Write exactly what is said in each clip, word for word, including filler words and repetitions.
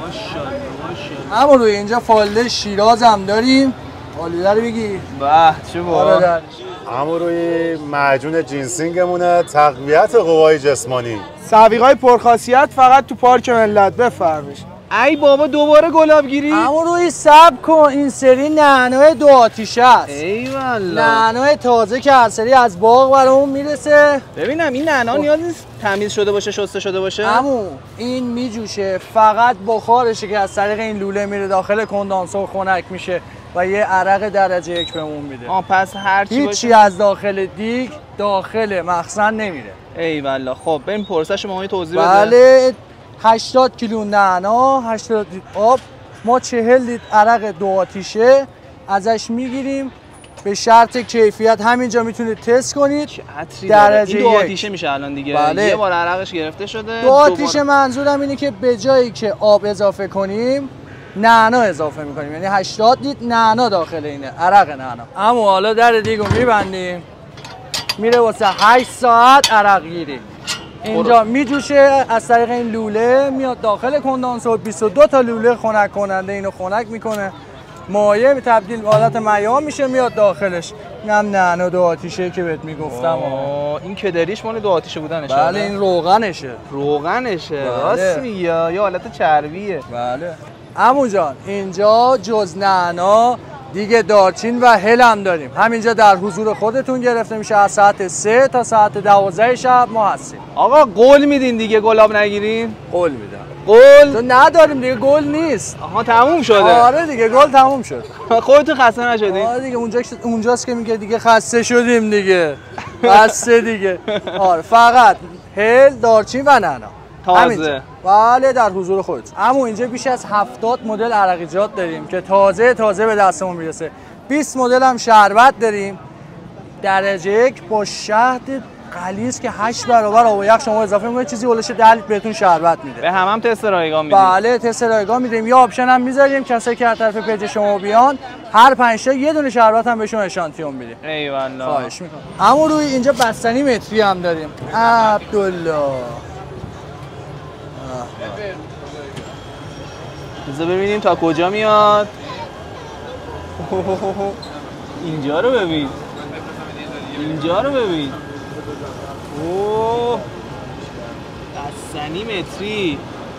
ماشاءالله ماشاءالله. اما روی اینجا فالده شیراز هم داریم. آلوده رو بگی؟ به چه با؟ اما روی معجون جینسینگمونه تقویت قوای جسمانی. سویقای پرخاصیت فقط تو پارک ملت. بفرمایید. ای بابا دوباره گلابگیری؟ اما روی صبر کن، این سری نعنای دو آتیشه است. ای والله. نعنای تازه که هر سری از باغ برامون میرسه. ببینم این نعنا نیاز نیست تمیز شده باشه، شسته شده باشه؟ عمو این میجوشه، فقط بخارشه که از طریق این لوله میره داخل کندانسور خنک میشه و یه عرق درجه یک بهمون میده. آه پس هر چی هیچی از داخل دیگ داخل مخزن نمیره. ای والله. خب بریم پرسش ما توضیح بده. بله هشتاد کیلو نعنا، هشتاد لیتر آب، ما چهل لیتر عرق دو آتیشه ازش میگیریم به شرط کیفیت. همینجا میتونید تست کنید. درجه این دو آتیشه میشه الان دیگه. بله. یه بار عرقش گرفته شده. دو آتیشه منظورم اینه که به جایی که آب اضافه کنیم نعنا اضافه میکنیم، یعنی هشتاد لیتر نعنا داخل اینه، عرق نعنا. اما حالا در دیگو میبندیم، میره واسه هشت ساعت عرق گیری. اینجا میجوشه از طریق این لوله میاد داخل کندانسور. بیست و دو تا لوله خنک کننده اینو خنک میکنه، مایع تبدیل به حالت میاه میشه میاد داخلش. این هم نعنا دو آتیشه که بهت میگفتم. این کدریش مال دو آتیشه بودنشه. بله این روغنشه. روغنشه. بله. راست میگی، یا حالت چربیه. بله. عمو جان اینجا جز نعنا دیگه دارچین و هل هم داریم. همینجا در حضور خودتون گرفته میشه. از ساعت سه تا ساعت دوازده شب ما هستیم. آقا قول میدین دیگه گلاب نگیریم؟ قول میدم. قول؟ تو نداریم دیگه، گل نیست. آها تموم شده. آره دیگه گل تموم شد. خودتون خسته نشدین؟ آره دیگه اونجا اونجاست که میگه دیگه خسته شدیم دیگه. خسته دیگه. آره فقط هل، دارچین و نعنا. تازه. بله در حضور خودت. اما اینجا بیش از هفتاد مدل عرقیجات داریم که تازه تازه به دستمون میرسه. بیست مدل هم شربت داریم. درجه یک با شهد غلیظ که هشت برابر آب و یخ شما اضافه می‌کنید، چیزی اولش ده لیتر بهتون شربت میده. به هم هم تست رایگان میدیم. بله تست رایگان میدیم. یا آپشن هم میذاریم کسایی که از طرف پیج شما بیان هر پنج تا یه دونه شربت هم بهشون اشانتیون میدیم. ای والله. خواهش می‌کنم. اما روی اینجا بستنی متری هم داریم. عبدالله. بذار ببینیم تا کجا میاد. اینجا رو ببین. اینجا رو ببین. اوه. بستنی متری.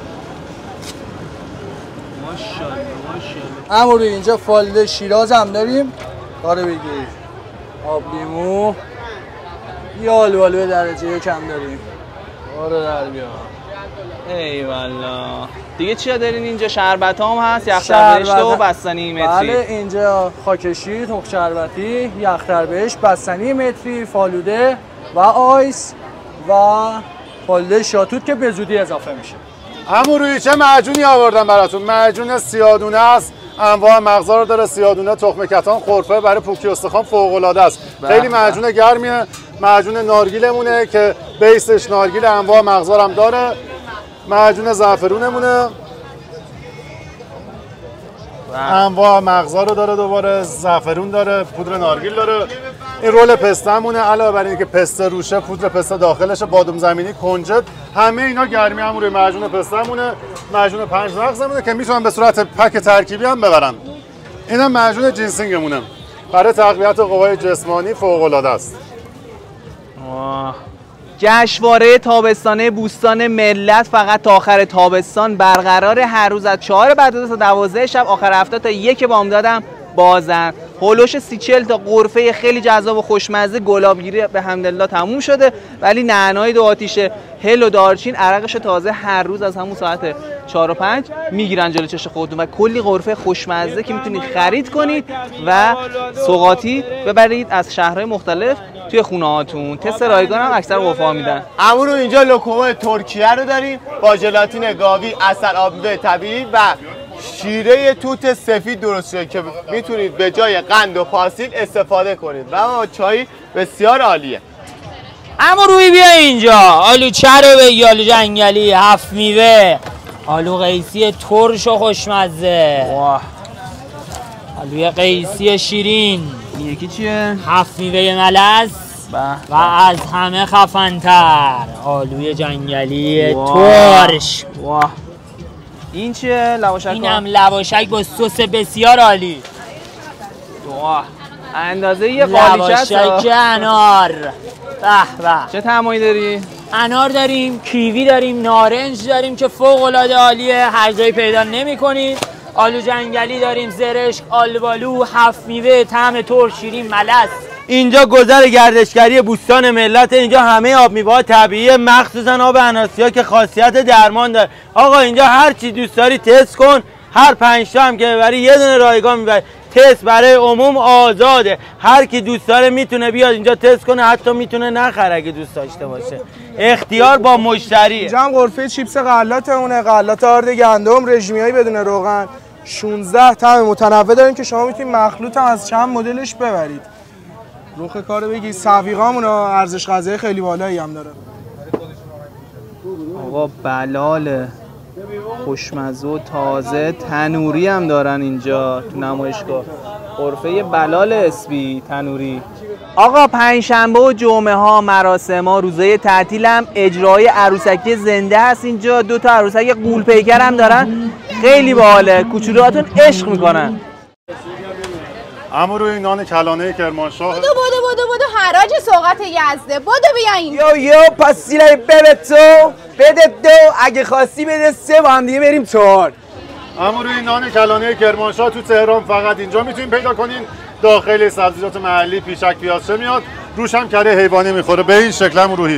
ماشاءالله ماشاءالله. اما روی اینجا فالده شیراز هم داریم. کارو بگیر. آب لیمو. یه آلو درجه یک هم داریم. آره در بیا. ای والله. دیگه چیا دارین اینجا؟ شربت هم هست، یخ‌تر بهشت و بستنی متری. بله اینجا خاکشی، تخم شربتی، یخ‌تر بهشت، بستنی متری، فالوده و آیس و فالوده شاتوت که به زودی اضافه میشه. اما روی چه معجونی آوردم براتون؟ معجون سیادونه است. انواع مغزا رو داره. سیادونه، تخم کتان، خرفه برای پوکی استخوان فوق العاده است. خیلی معجون گرمیه. معجون نارگیلمونه که بیسش نارگیل، انواع مغزا هم داره. معجون زعفرونمونه، انواع مغزا رو داره، دوباره زعفرون داره، پودر نارگیل داره. این رول پسته‌مونه، علاوه بر اینکه پسته روشه، پودر پسته داخلشه، بادام زمینی، کنجد، همه اینا گرمی هم روی معجون پسته‌مونه. معجون پنج مغزمونه که میتونن به صورت پک ترکیبی هم ببرن. اینم معجون جینسینگمونه برای تقویت قوای جسمانی، فوق العاده است. جشنواره تابستانه بوستان ملت فقط تا آخر تابستان برقرار. هر روز از چهار بعد تا دوازده شب، آخر هفته تا یک بامدادم بازن. هولوش سی چهل تا غرفه خیلی جذاب و خوشمزه گلابگیری به حمدالله تموم شده، ولی نعنای دو آتیشه، هل و دارچین عرقش تازه هر روز از همون ساعت چهار و پنج میگیرن جلوی چش خودتون و کلی غرفه خوشمزه که میتونید خرید کنید و سوغاتی ببرید از شهرهای مختلف توی خونه هاتون. تست رایگان هم اکثر وفا میدن. اما رو اینجا لوکومو ترکیه رو داریم با ژلاتین گاوی، عسل آبمیوه طبیعی و شیره توت سفید درست شده که میتونید به جای قند و پاسیل استفاده کنید و با چای بسیار عالیه. اما روی بیا اینجا. آلو چرو بگی، آلو جنگلی، هفت میوه، آلو قیسی ترش و خوشمزه، واه، آلوی قیسی شیرین، این یکی چیه؟ هفت میوه ملس و از همه خفن‌تر آلوی جنگلی ترش. واه، این چیه لواشک؟ اینم لواشک با سس بسیار عالی. واه اندازه یه قالیچه لواشک انار. به به. چه طعمی داری؟ انار داریم، کیوی داریم، نارنج داریم که فوق العاده عالیه، هر جایی پیدا نمی‌کنید. آلو جنگلی داریم، زرشک، آلبالو، هفت میوه، طعم ترش، شیرین، ملس. اینجا گذر گردشگری بوستان ملت. اینجا همه آب میوه‌ها طبیعیه، مخصوصا آب اناسیا که خاصیت درمان داره. آقا اینجا هر چی دوست داری تست کن، هر پنج تا هم که ببری یه دونه رایگان میبری. تست برای عموم آزاده، هر کی دوست داره میتونه بیاد اینجا تست کنه، حتی میتونه نخره اگه دوست داشته باشه. اختیار با مشتریه. اینجا هم غرفه چیپس غلات اونه، غلات آرد گندم، رژیمیایی بدون روغن. شانزده طعم متنوع داریم که شما میتونید مخلوط هم از چند مدلش ببرید. روخ کارو بگی سویقامون ارزش غذایی خیلی بالایی هم داره. آقا بلاله خوشمزه و تازه، تنوری هم دارن اینجا تو نمایشگاه. غرفه بلال اسبی تنوری. آقا پنجشنبه و جمعه ها مراسم ها روزای تعطیل هم اجرای عروسکی زنده هست اینجا. دو تا عروسک قول پیکر هم دارن، خیلی باحاله، کوچولوهاتون عشق میکنن. اما روی نان کلانه کرمانشاه. بودو بودو بودو بودو حراج سوغات یزده. بودو بیاین. یو یو پس سیلای بده تو بده دو، اگه خواستی بده سه، با هم دیگه بریم چهار. اما روی نان کلانه کرمانشاه تو تهران فقط اینجا میتونین پیدا کنین. داخل سبزیجات محلی پیشک پیازچه میاد، روش هم کره حیوانی میخوره به این شکل. هم روحی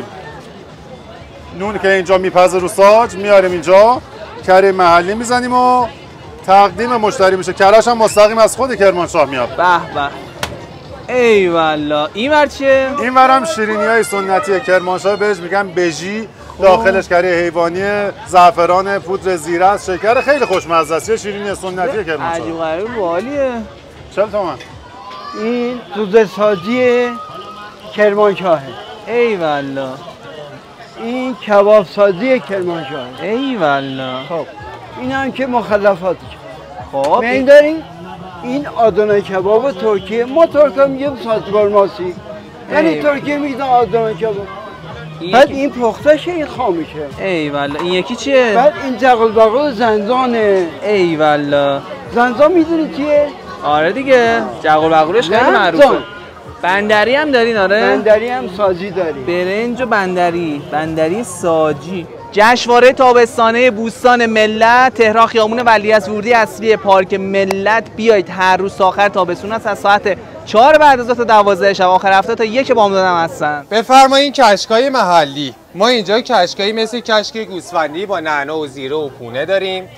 نون که اینجا میپزه رو ساج میاریم اینجا، کره محلی میزنیم و تقدیم مشتری میشه. کره‌اش هم مستقیم از خود کرمانشاه میاد. به به ای والله. این ور چیه؟ این ورم شیرینیای سنتی کرمانشاه، بهش میگن بژی. داخلش کره حیوانی، زعفران، پودر زیره است، شکر، خیلی خوشمزه است. شیرینی سنتی کرمانشاه. عجیب غریب باحالیه. چهل تومن. این دوزه سازی کرمانشاهه. ای والله. این کباب سازی کرمانشاهه. ای والله. خب این هم که مخلفاتش. خب این داریم این آدانای کباب ترکیه. ما ترک هم میگیم سازگار ماسی، یعنی ترکیه میگن آدانای کباب. بعد این پختشه، این خامشه. ای والله. این یکی چیه؟ بعد این جغل بغل زنزانه. ای والله. زنزان میدونی چیه؟ آره دیگه، جغل بغلش خیلی معروفه. بندری هم دارین؟ آره بندری هم ساجی داریم. برنج و بندری، بندری ساجی. جشنواره تابستانه بوستان ملت تهران، خیابون ولیعصر ورودی اصلی پارک ملت. بیایید، هر روز آخر تابستون است، از ساعت چهار بعد از ظهر تا دوازده شب، آخر هفته تا یک بامداد هم هستن. بفرمایید کشکای محلی. ما اینجا کشکایی مثل کشک گوسفندی با نعنا و زیره و پونه داریم.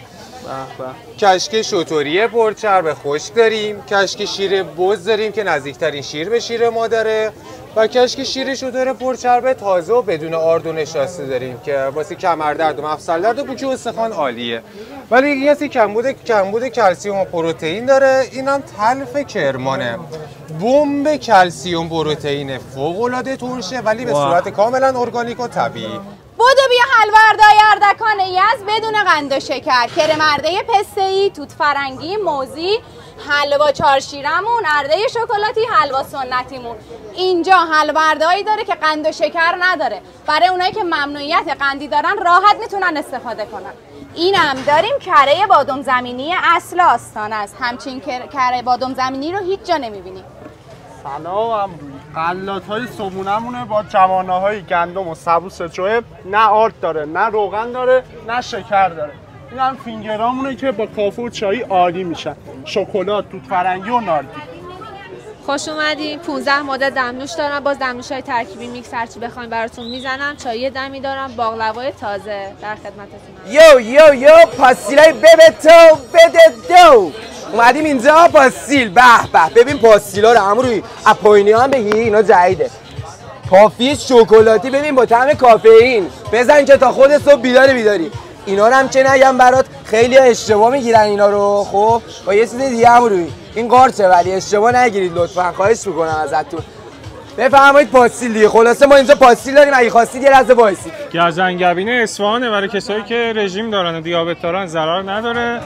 کشک شتوری پرچرب خشک داریم. کشک شیر بز داریم که نزدیکترین شیر به شیر مادره. و کشک شیر شتر پرچرب تازه و بدون آرد و نشاسته داریم که واسه کمردرد و مفصل درد و پوکی و استخوان عالیه. ولی یه سی کمبود کمبود کلسیم و پروتئین داره. اینم تلف کرمانه. بمب کلسیم پروتئین فوق العاده ترشه ولی به صورت کاملا ارگانیک و طبیعی. بودو بیا حلوردای اردکان یزد بدون قند و شکر، کرمرده پسته‌ای، توت فرنگی، موزی، حلوا چارشیرمون، ارده شکلاتی، حلوا سنتیمون. اینجا حلوردایی داره که قند و شکر نداره. برای اونایی که ممنوعیت قندی دارن راحت میتونن استفاده کنن. اینم داریم کره بادام زمینی اصل آستان است. همچین کره بادام زمینی رو هیچ جا نمیبینیم. سلام. غلات های صبونمونه با جوانه های گندم و سبوس چوه. نه آرد داره، نه روغن داره، نه شکر داره. این هم فینگرامونه که با کافه و چایی عالی میشن. شکلات، توت فرنگی و ناردی. خوش اومدین. پانزده مدل دمنوش دارم. باز دمنوش های ترکیبی میکس هرچی بخواین براتون میزنم. چای دمی دارم، باقلوای تازه در خدمتتونم. یو یو یو پاستیلای بده تو بده دو. اومدیم اینجا پاستیل. به به ببین پاستیلا رو امروی اپوینی هم بگی، اینا جدیده. پافیز شکلاتی ببین با طعم کافئین. بزن که تا خود صبح بیدار بیداری. اینا رو هم چه نگم برات، خیلی ها اشتباه میگیرن اینا رو. خب با یه چیز دیگه امروی این قارچه، ولی اشتباه نگیرید لطفا، خواهش میکنم ازتون. بفرمایید پاستیل دیگه. خلاصه ما اینجا پاستیل داریم، اگه خواستید یه لحظه وایسید. گزنگبینه اصفهانه، برای کسایی که رژیم دارن و دیابت دارن ضرر نداره.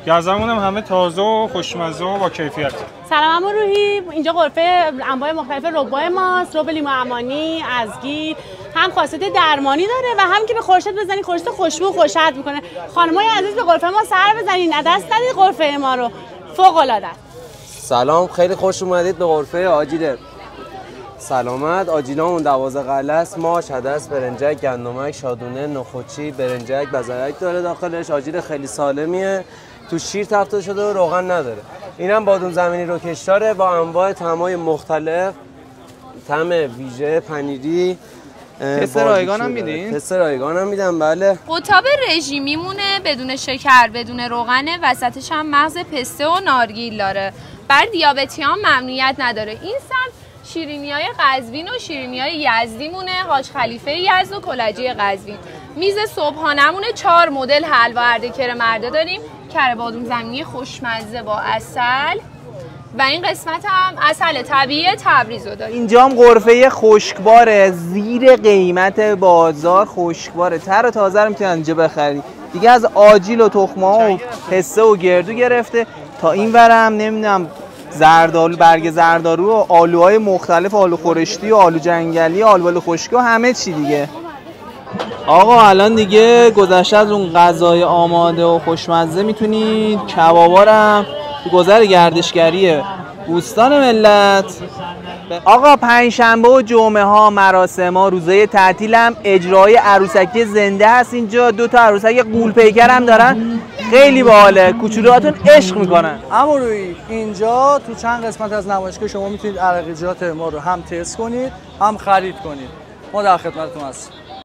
گزمون هم همه تازه و خوشمزه و با کیفیت. سلام عمو روحی، اینجا غرفه انواع مختلف ربای ماست، رب لیمو امانی، ازگیر، هم خاصیت درمانی داره و هم که به خورشید بزنی خورشید خوشبو و خوشحال میکنه. خانمای عزیز به غرفه ما سر بزنین، دست ندید غرفه ما رو، فوق العاده. سلام، خیلی خوش اومدید به غرفه آجیل سلامت. آجیلامون دوازده غله است، ماش، عدس، برنجک، گندمک، شادونه، نخودچی، برنجک، بزرک داره داخلش. آجیل خیلی سالمیه، تو شیر تفته شده و روغن نداره. اینم بادوم زمینی روکش داره با انواع طعمای مختلف، طعم ویژه، پنیری. تست رایگان هم میدین؟ تست رایگان هم میدم، بله. قطاب رژیمیمونه، بدون شکر، بدون روغنه، وسطش هم مغز پسته و نارگیل داره. بر دیابتیان ممنوعیت نداره. این سمت شیرینی‌های قزوین و شیرینی‌های یزدی مونه، حاج خلیفه یزد و کلجی قزوین. میز صبحانه‌مونه، چهار مدل حلوا ارده کره مرده داریم، کره بادوم زمینی خوشمزه با عسل و این قسمت هم عسل طبیعی تبریز رو داریم. اینجا هم غرفه خشکباره، زیر قیمت بازار خشکباره، تر و تازه رو میتونن اینجا بخری. دیگه از آجیل و تخم‌ها و پسته و گردو گرفته تا این ورم نمیدونم زردآلو، برگ زردآلو و آلوهای مختلف، آلو خورشتی و آلو جنگلی، آلو خشکی و همه چی دیگه. آقا الان دیگه گذشته از اون غذای آماده و خوشمزه، میتونید کبابارم تو گذر گردشگری بوستان ملت. آقا پنجشنبه و جمعه ها مراسم ها، روزهای تعطیل هم اجرای عروسکی زنده هست اینجا. دو تا عروسک قول پیکر هم دارن، خیلی باحاله، کوچولوهاتون عشق میکنن. عمو روحی اینجا تو چند قسمت از نمایشگاه شما میتونید عرقیجات ما رو هم تست کنید هم خرید کنید. ما در خدمتتون هستیم.